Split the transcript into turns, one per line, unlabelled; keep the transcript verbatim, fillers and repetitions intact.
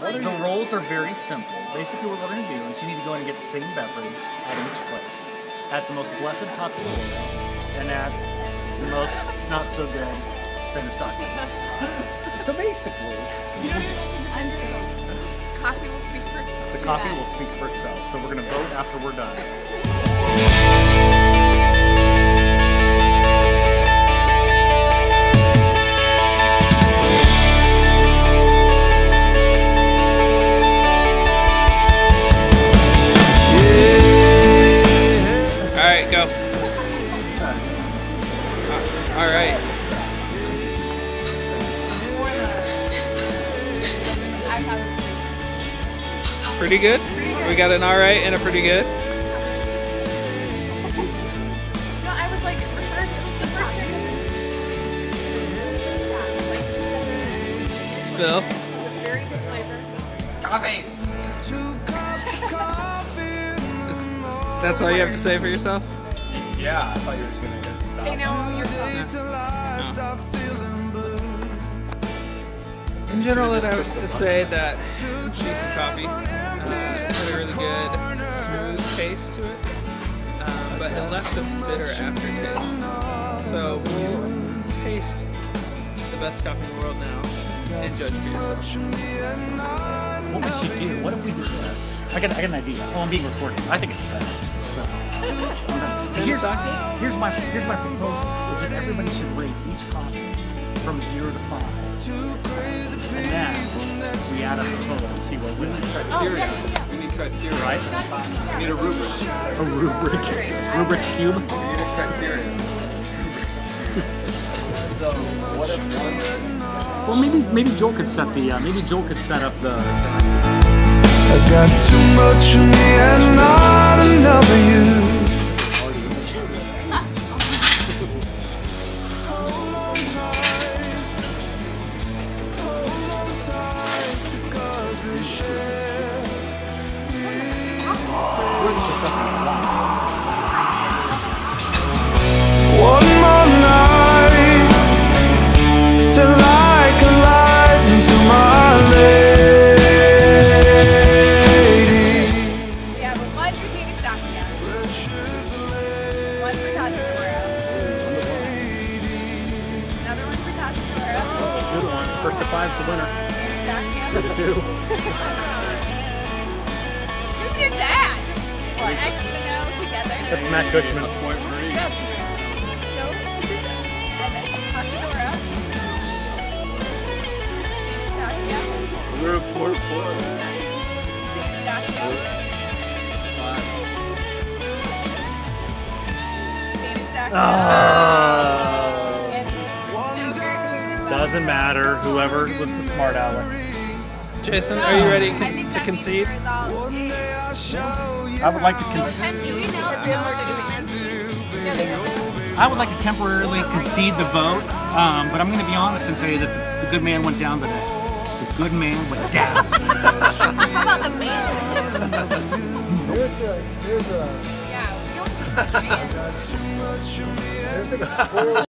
The rolls are very simple. Basically what we're going to do is you need to go in and get the same beverage at each place. At the most blessed Tots of the world, and at the most not so good Saint Eustachio. So basically,
You don't even have to defend yourself. Coffee will speak for itself.
the coffee will speak for itself. So we're going to vote after we're done.
Alright, go. Alright.
I've had this.
Pretty good? We got an alright and a pretty good.
No, I was like, the first, the first drink was
Phil?
a very good flavor.
Coffee! That's all you have to say for yourself?
Yeah, I thought you were just gonna get it stopped.
Hey, now yourself.
In general, I would to say that decent coffee. Uh, it had a really good, smooth taste to it, um, but it left a bitter aftertaste. So we'll taste the best coffee in the world now and judge for yourself.
What we should do, what if we do this? I got, I got an idea. Oh, I'm being recorded. I think it's the best. So, so here's, here's my here's my proposal: is that everybody should rate each coffee from zero to five, and then we add up the total and see what wins.
Criteria. We need criteria.
Right?
We need a rubric.
A rubric, Rubik's cube.
We need a criteria. So, what if one...
Well, maybe maybe Joel could set the uh, maybe Joel could set up the. the
I got too much of me and not enough of you. Hold on tight, hold on tight, because we share one more night till I collide into my lady.
Yeah, but one for Saint Eustachio. One for Tachikora. Another one for Tachikora.
Two to one. First to five, the winner.
Saint Eustachio.
Two to two.
Who did that? What, X and O together?
That's Matt Cushman.
That's right. No? And then Tachikora. Eustachio.
We're four to four.
Saint Eustachio. Saint Eustachio.
Oh,
And American
doesn't matter. Whoever was the smart aleck.
Jason, are you ready
I think
to
that means
concede?
the result is-
I would like to concede.
Ten, do we know if people are doing this? Do they know this?
I would like to temporarily concede the vote, um, but I'm going to be honest and say that the good man went down today. The good man went down.
How about the man?
There's a, there's a,
Yeah, we don't see the man.
there's like a squirrel.